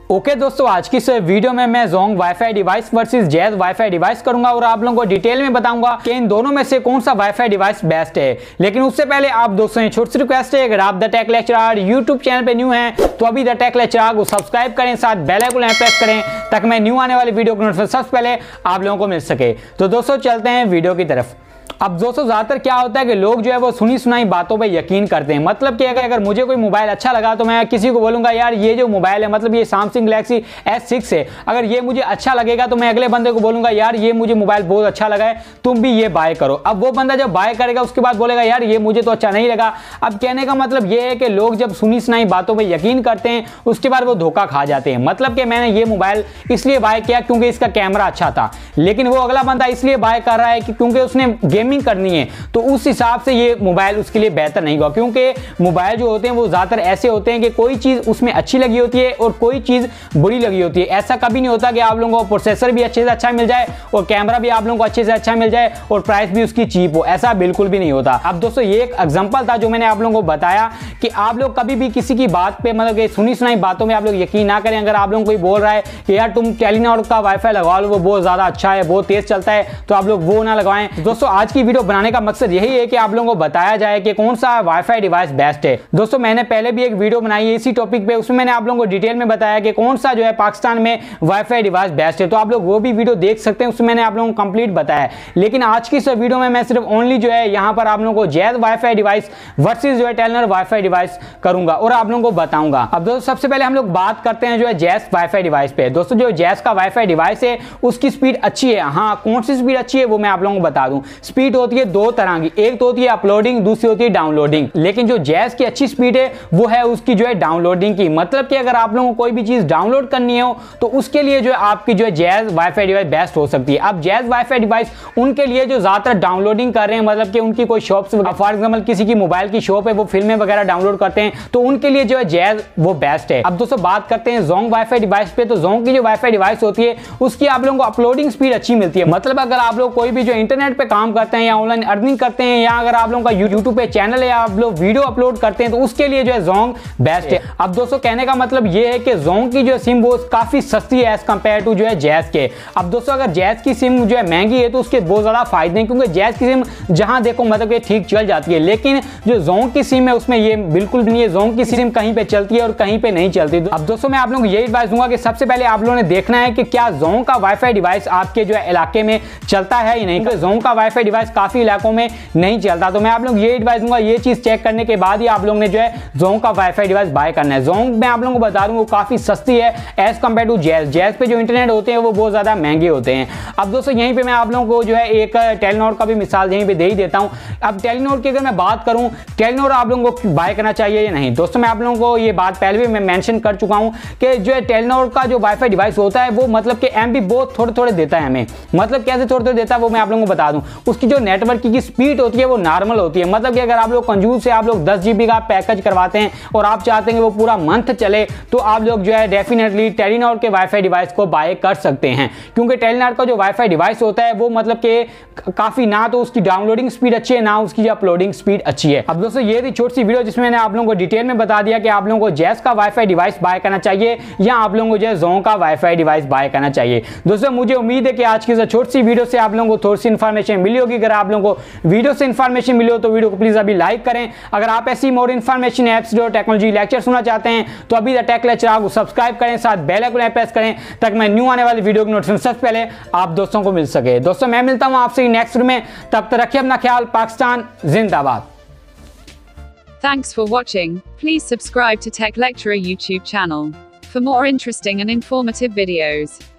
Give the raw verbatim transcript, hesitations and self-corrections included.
Okay okay, दोस्तों आज की इस वीडियो में मैं Zong wifi device versus Jazz wifi device करूंगा और आप लोगों को डिटेल में बताऊंगा कि इन दोनों में से कौन सा वाईफाई डिवाइस बेस्ट है। लेकिन उससे पहले आप दोस्तों छोटी सी रिक्वेस्ट है, अगर आप the tech lecturer YouTube channel पे न्यू हैं तो अभी द टेक लेक्चरर को सब्सक्राइब करें, साथ बेल आइकन प्रेस करें ताकि मैं न्यू आने वाली वीडियो की नोटिफिकेशन सबसे पहले आप लोगों को मिल सके। तो दोस्तों चलते हैं वीडियो की तरफ। अब दोस्तों ज्यादातर क्या होता है कि लोग जो है वो सुनी सुनाई बातों पे यकीन करते हैं। मतलब कि अगर अगर मुझे कोई मोबाइल अच्छा लगा तो मैं किसी को बोलूंगा यार ये जो मोबाइल है, मतलब ये सैमसंग गैलेक्सी एस सिक्स है, अगर ये मुझे अच्छा लगेगा तो मैं अगले बंदे को बोलूंगा यार ये मुझे मोबाइल बहुत अच्छा लगा है, तुम भी ये बाय करो। अब वो बंदा जब बाय करेगा उसके बाद बोलेगा यार ये मुझे तो अच्छा नहीं लगा। अब कहने का मतलब ये है कि लोग जब सुनी सुनाई बातों पर यकीन करते हैं उसके बाद वो धोखा खा जाते हैं। मतलब कि मैंने ये मोबाइल इसलिए बाय किया क्योंकि इसका कैमरा अच्छा था, लेकिन वो अगला बंदा इसलिए बाय कर रहा है कि क्योंकि उसने गेमिंग करनी है, तो उस हिसाब से ये मोबाइल उसके लिए बेहतर नहीं होगा। क्योंकि मोबाइल जो होते हैं वो ज्यादातर ऐसे होते हैं कि कोई चीज उसमें अच्छी लगी होती है और कोई चीज बुरी लगी होती है। ऐसा कभी नहीं होता कि आप लोगों को प्रोसेसर भी अच्छे से अच्छा मिल जाए और कैमरा भी आप लोगों को अच्छे से अच्छा मिल जाए और प्राइस भी उसकी चीप हो, ऐसा बिल्कुल भी नहीं होता। अब दोस्तों ये एक एग्जांपल था जो मैंने आप लोगों को बताया कि आप लोग कभी भी किसी की बात पे, मतलब कि सुनी सुनाई बातों में आप लोग यकीन ना करें। अगर आप लोगों को कोई बोल रहा है कि यार तुम टेलीनॉर का वाईफाई लगवा लो, वो बहुत ज्यादा अच्छा है, बहुत तेज चलता है, तो आप लोग वो ना लगवाएं। दोस्तों आज की वीडियो बनाने का मकसद यही है कि आप लोगों को बताया जाए कि कौन सा वाईफाई डिवाइस बेस्ट है। दोस्तों मैंने पहले भी एक वीडियो बनाई है इसी टॉपिक पे, उसमें मैंने आप लोगों को डिटेल में बताया कि कौन सा जो है पाकिस्तान में वाईफाई डिवाइस बेस्ट है, तो आप लोग वो भी वीडियो देख सकते हैं, उसमें मैंने आप लोगों को कंप्लीट बताया। लेकिन आज की इस वीडियो में मैं सिर्फ ओनली जो है यहाँ पर आप लोगों को जैज़ वाईफाई डिवाइस वर्सेस जो है टेलीनॉर वाईफाई डिवाइस करूंगा और आप लोगों को बताऊंगा। अब दोस्तों सबसे पहले हम लोग बात करते हैं जो है जैज़ वाईफाई डिवाइस पे। दोस्तों जो जैज़ का वाईफाई डिवाइस है उसकी स्पीड अच्छी है। हाँ, कौन सी स्पीड अच्छी है वो मैं आप लोगों को बता दूं। स्पीड होती है दो तरह की, एक तो होती है अपलोडिंग, दूसरी होती है डाउनलोडिंग। लेकिन जो जैज़ की अच्छी स्पीड है वो है उसकी जो है डाउनलोडिंग की। मतलब कि अगर आप लोगों को कोई भी चीज डाउनलोड करनी हो तो उसके लिए जो है आपकी जो है जैज़ वाईफाई डिवाइस बेस्ट हो सकती है। अब जैज़ वाईफाई डिवाइस उनके लिए जो ज्यादातर डाउनलोडिंग कर रहे हैं, मतलब कि उनकी कोई शॉप, फॉर एग्जाम्पल किसी की मोबाइल की शॉप है, वो फिल्में वगैरह डाउनलोड करते हैं, तो उनके लिए जो है जैज़ वो बेस्ट है। अब दोस्तों बात करते हैं जोंग वाईफाई डिवाइस पे। तो जोंग की जो वाईफाई डिवाइस होती है उसकी आप लोगों को अपलोडिंग स्पीड अच्छी मिलती है। मतलब अगर आप लोग कोई भी जो इंटरनेट पे काम करते हैं या ऑनलाइन अर्निंग करते हैं, या अगर आप लोगों का यूट्यूब पे चैनल है या आप लोग वीडियो अपलोड करते हैं, तो उसके लिए जो है जोंग बेस्ट है। अब दोस्तों कहने का मतलब ये है कि जोंग की जो सिम वो काफी सस्ती है एज कंपेयर टू जो है जैज़ के। अब दोस्तों अगर जैज़ की सिम जो है महंगी है तो उसके बहुत ज्यादा फायदे हैं, क्योंकि जैज़ की सिम जहां देखो मतलब कि ठीक चल जाती है, लेकिन जो जोंग की सिम है उसमें ये बिल्कुल भी नहीं है। जोंग की सिम कहीं पे चलती है और कहीं पे नहीं चलती। अब दोस्तों मैं आप लोगों को यही एडवाइस दूंगा कि सबसे पहले आप लोगों ने देखना है कि क्या जोंग का वाईफाई डिवाइस आपके जो है इलाके में चलता है या नहीं। क्योंकि जोंग का वाईफाई डिवाइस काफी इलाकों में नहीं चलता, तो मैं आप लोग ये एडवाइस दूंगा, ये चीज चेक करने के बाद ही आप लोगों ने जो है जोंग का वाईफाई डिवाइस बाय करना है। जोंग मैं आप लोगों को बता दूं वो काफी सस्ती है as compare to Jazz. Jazz पे जो इंटरनेट होते हैं वो बहुत ज्यादा महंगे होते हैं। अब दोस्तों यहीं पे मैं आप लोगों को जो है एक टेलीनॉर का भी मिसाल यहीं पे दे ही देता हूं। अब टेलीनॉर की अगर मैं बात करूं, टेलीनॉर आप लोगों को बाय करना चाहिए या नहीं, दोस्तों मैं आप लोगों को ये बात पहले भी मैं मेंशन कर चुका हूं कि जो है टेलीनॉर का जो वाईफाई डिवाइस होता है वो मतलब कि एमबी बहुत थोड़े थोड़े देता है हमें। मतलब कैसे थोड़े थोड़े देता है वो मैं आप लोगों को बता दूं। उसकी जो नेटवर्क की स्पीड होती है वो नॉर्मल होती है। मतलब कि अगर आप लोग कंजूस से आप लोग दस जीबी का पैकेज करवाते हैं और आप चाहते हैं कि वो पूरा मंथ चले, तो आप लोग जो है डेफिनेटली टेलीनॉर के वाईफाई डिवाइस को बाय कर सकते हैं। क्योंकि टेलीनॉर का जो वाईफाई डिवाइस होता है वो मतलब कि काफी ना तो उसकी डाउनलोडिंग स्पीड अच्छी है ना उसकी अपलोडिंग स्पीड अच्छी है। अब दोस्तों ये थी छोटी सी वीडियो जिसमें मैंने आप लोगों को डिटेल में बता दिया कि आप लोगों को जैज़ का वाईफाई डिवाइस बाय करना चाहिए या आप लोगों को जो है जोंग का वाईफाई डिवाइस बाय करना चाहिए। दोस्तों मुझे उम्मीद है कि आज की छोटी सी वीडियो से आप लोगों को थोड़ी सी इन्फॉर्मेशन मिली होगी। अगर आप लोगों को वीडियो से इन्फॉर्मेशन मिली हो तो वीडियो को प्लीज अभी लाइक करें। अगर आप ऐसी मोर इन्फॉर्मेशन एप्स जो टेक्नोलॉजी लेक्चर सुनना चाहते हैं तो अभी द टेक लेक्चरर को सब्सक्राइब करें, साथ बेल आइकन प्रेस करें ताकि मैं न्यू आने वाली वीडियो की नोटिफिकेशन सबसे पहले आप दोस्तों को मिल सके। दोस्तों मैं मिलता हूं आपसे नेक्स्ट में, तब तक रखिए अपना ख्याल। पाकिस्तान जिंदाबाद। Thanks for watching. Please subscribe to Tech Lecturer YouTube channel for more interesting and informative videos.